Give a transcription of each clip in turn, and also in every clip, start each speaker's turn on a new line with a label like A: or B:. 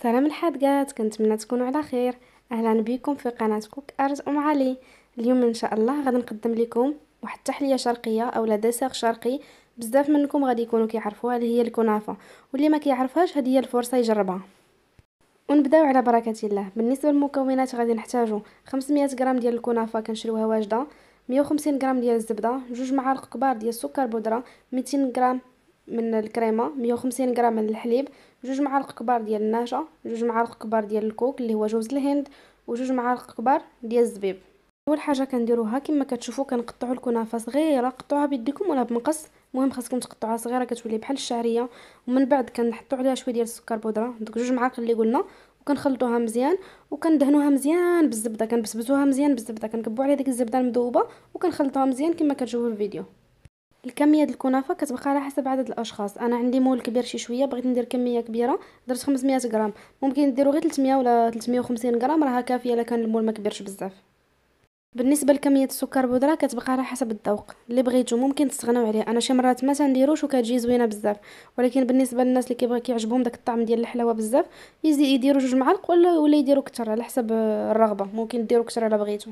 A: سلام الحادقات، كنتمنى تكونوا على خير. اهلا بكم في قناه كوك ارت علي. اليوم ان شاء الله غادي نقدم لكم واحد التحليه شرقيه اولا ديسير شرقي. بزاف منكم غادي يكونوا كيعرفوها اللي هي الكنافه، واللي ما كيعرفهاش هذه هي الفرصه يجربها. ونبداو على بركه الله. بالنسبه للمكونات غادي نحتاجو 500 غرام ديال الكنافه كنشريوها واجده، 150 غرام ديال الزبده، 2 معالق كبار ديال السكر بودره، 200 غرام من الكريمه، 150 غرام من الحليب، 2 معالق كبار ديال النشا، 2 معالق كبار ديال الكوك اللي هو جوز الهند، و2 معالق كبار ديال الزبيب. اول حاجه كنديروها كما كتشوفوا كنقطعوا الكنافه صغيره، قطعوها بيديكم ولا بمقص، المهم خاصكم تقطعوها صغيره كتولي بحال الشعريه. ومن بعد كنحطوا عليها شويه ديال السكر بودره، دوك 2 معالق اللي قلنا، وكنخلطوها مزيان وكندهنوها مزيان بالزبده، كنبسبسوها مزيان بالزبده، كنكبوا عليها ديك الزبده المذوبه وكنخلطوها مزيان كما كتشوفوا في الفيديو. الكميه ديال الكنافه كتبقى على حسب عدد الاشخاص. انا عندي مول كبير شي شويه، بغيت ندير كميه كبيره درت 500 غرام، ممكن ديروا غير 300 ولا 350 غرام، راها كافيه الا كان المول ما كبيرش بزاف. بالنسبه لكميه السكر بودره كتبقى على حسب الذوق، اللي بغيتو ممكن تستغناو عليه. انا شي مرات ما تنديروش وكتجي زوينه بزاف، ولكن بالنسبه للناس اللي كيعجبهم داك الطعم ديال الحلاوه بزاف يديروا 2 معالق ولا يديروا كتر على حسب الرغبه، ممكن ديروا كتر الا بغيتو.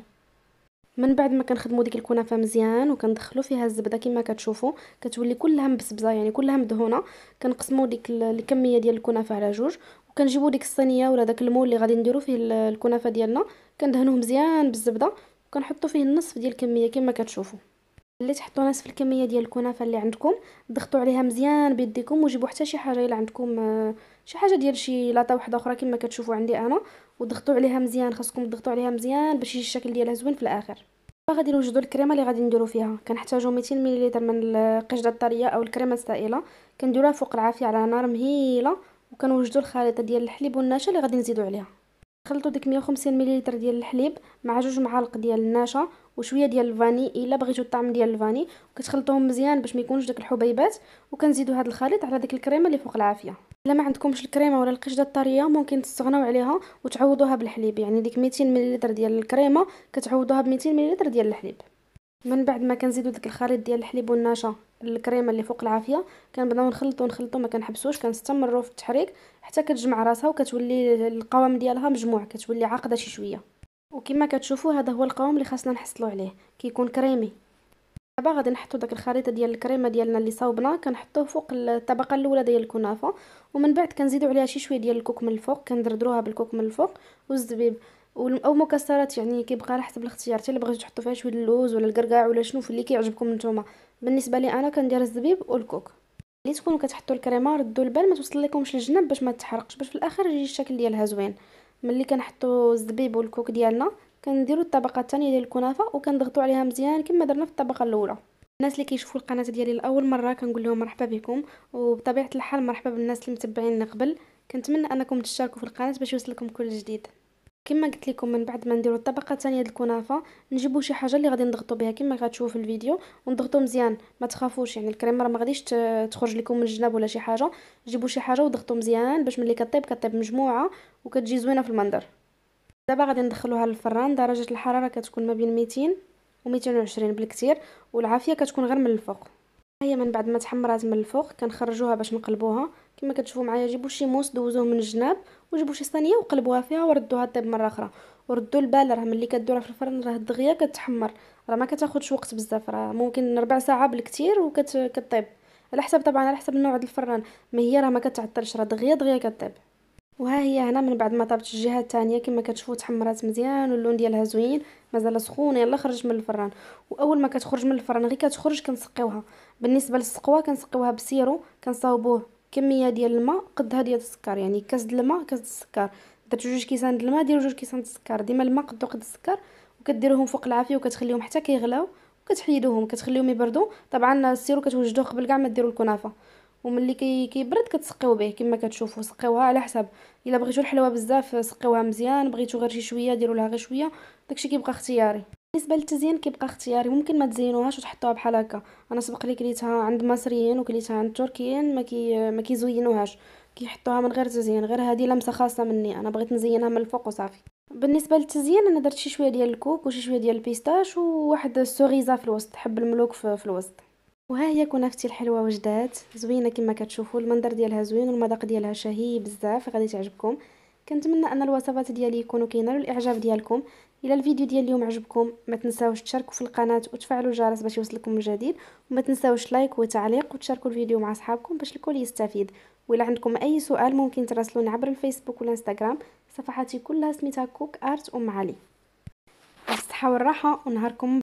A: من بعد ما كنخدموا ديك الكنافه مزيان وكندخلوا فيها الزبده كما كتشوفوا كتولي كلها مبسبزه يعني كلها مدهونه، كنقسموا ديك الكميه ديال الكنافه على جوج، وكنجيبوا ديك الصينيه ولا داك المول اللي غادي نديروا فيه الكنافه ديالنا، كندهنوه مزيان بالزبده وكنحطوا فيه النصف ديال الكميه كما كتشوفوا. اللي تحطوا نصف الكميه ديال الكنافه اللي عندكم، ضغطوا عليها مزيان بيديكم وجيبوا حتى شي حاجه الا عندكم شي حاجه ديال شي لاطه واحده اخرى كما كتشوفوا عندي انا، وضغطوا عليها مزيان. خاصكم تضغطوا عليها مزيان باش يجي الشكل ديالها زوين في الاخر. غادي نوجدوا الكريمه اللي غادي نديرو فيها. كنحتاجو 200 ملل من القشده الطريه او الكريمه السائله، كنديروها فوق العافيه على نار مهيله، وكنوجدوا الخليط ديال الحليب والنشا اللي غادي نزيدو عليها. خلطوا ديك 150 ملل ديال الحليب مع 2 معالق ديال النشا وشويه ديال الفاني الا بغيتو الطعم ديال الفاني، وكتخلطوهم مزيان باش ما يكونوش داك الحبيبات، وكنزيدو هذا الخليط على ديك الكريمه اللي فوق العافيه. الا ما عندكمش الكريمه ولا القشده الطريه ممكن تستغناو عليها وتعوضوها بالحليب، يعني ديك 200 ملل ديال الكريمه كتعوضوها ب 200 ملل ديال الحليب. من بعد ما كنزيدو داك الخليط ديال الحليب والنشا الكريمه اللي فوق العافيه، كنبداو نخلطو ما كنحبسوش، كنستمروا في التحريك حتى كتجمع راسها وكتولي القوام ديالها مجموع، كتولي عاقده شي شويه. وكما كتشوفوا هذا هو القوام اللي خاصنا نحصلوا عليه، كيكون كريمي. دابا غادي نحطوا داك الخليط ديال الكريمه ديالنا اللي صاوبنا، كنحطوه فوق الطبقه الاولى ديال الكنافه، ومن بعد كنزيدوا عليها شي شويه ديال الكوك من الفوق، كندردروها بالكوك من الفوق والزبيب او مكسرات، يعني كيبقى على حسب الاختيار، حتى اللي بغيتو تحطوا فيها شويه اللوز ولا الكركاع ولا شنو في اللي كيعجبكم نتوما. بالنسبه لي انا كندير الزبيب والكوك. اللي تكونوا كتحطوا الكريمه ردوا البال ما توصل لكمش للجناب باش ما تحرقش، باش في الاخر يجي الشكل ديالها زوين. ملي كنحطوا الزبيب والكوك ديالنا كنديروا الطبقه الثانيه ديال الكنافه وكنضغطوا عليها مزيان كما درنا في الطبقه الاولى. الناس اللي كيشوفوا القناه ديالي لاول مره كنقول لهم مرحبا بكم، وبطبيعه الحال مرحبا بالناس اللي متبعيني قبل. كنتمنى انكم تشتركوا في القناه باش يوصلكم كل جديد. كما قلت لكم من بعد ما نديروا الطبقه الثانيه ديال الكنافه نجيبوا شي حاجه اللي غادي نضغطوا بها كما غتشوفوا في الفيديو، ونضغطوا مزيان. ما تخافوش يعني الكريمه راه ما غاديش تخرج لكم من الجناب ولا شي حاجه، جيبوا شي حاجه وضغطوا مزيان باش ملي كطيب مجموعه وكتجي زوينه في المنظر. دابا غادي ندخلوها للفران، درجه الحراره كتكون ما بين 200 و 220 بالكثير، والعافيه كتكون غير من الفوق. هي من بعد ما تحمرات من الفوق كنخرجوها باش نقلبوها. كما كتشوفوا معايا جيبوا شي موس دوزوه من الجناب وجيبوا شي صينيه وقلبوها فيها وردوها طيب مره اخرى. وردوا البال راه ملي كديروها في الفرن راه دغيا كتحمر، راه ما كتاخذش وقت بزاف، راه ممكن ربع ساعه بالكثير وكتطيب، على حسب طبعا على حسب النوع ديال الفران. ما هي راه ما كتعطلش، راه دغيا كطيب. وها هي هنا من بعد ما طابت الجهه الثانيه كما كتشوفوا تحمرات مزيان واللون ديالها زوين، مازال سخونه يلا خرجت من الفران. واول ما كتخرج من الفران غير كتخرج كنسقيوها. بالنسبه للسقوه كنسقيوها بسيرو، كنصاوبوه كميه ديال الماء قدها ديال السكر، يعني كاس د الماء كاس د السكر. درت 2 كيسان د الماء ديروا 2 كيسان د السكر، ديما الماء قدو قد السكر، وكديروهم فوق العافيه وكتخليهم حتى كيغلاو وكتحيدوهم كتخليهم يبردوا. طبعا السيرو كتوجدوه قبل كاع ما ديروا الكنافه، وملي كيبرد كتسقيو به كما كتشوفوا. سقيوها على حسب، الا بغيتو الحلوه بزاف سقيوها مزيان، بغيتو غير شي شويه ديروا لها غير شويه، داكشي كيبقى اختياري. بالنسبه للتزيين كيبقى اختياري، ممكن ما تزينوهاش وتحطوها بحال هكا. انا سبق لي كليتها عند المصريين وكليتها عند التركيين ما كيزينوهاش، كيحطوها من غير تزيين. غير هذه لمسه خاصه مني، انا بغيت نزينها من الفوق وصافي. بالنسبه للتزيين انا درت شي شويه ديال الكوك وشي شويه ديال البيستاش وواحد السوريزه في الوسط، حب الملوك في الوسط. وها هي كنافتي الحلوه وجدات زوينه كما كتشوفوا، المنظر ديالها زوين والمذاق ديالها شهي بزاف، غادي تعجبكم. كنتمنى ان الوصفات ديالي يكونوا كينالوا الاعجاب ديالكم. الى الفيديو ديال اليوم عجبكم ما تنساوش تشاركوا في القناه وتفعلوا الجرس باش يوصلكم الجديد، وما تنساوش لايك وتعليق وتشاركوا الفيديو مع اصحابكم باش الكل يستفيد. وإلا عندكم اي سؤال ممكن تراسلوني عبر الفيسبوك والانستغرام، صفحاتي كلها سميتها كوك ارت علي. بالصحه والراحه ونهاركم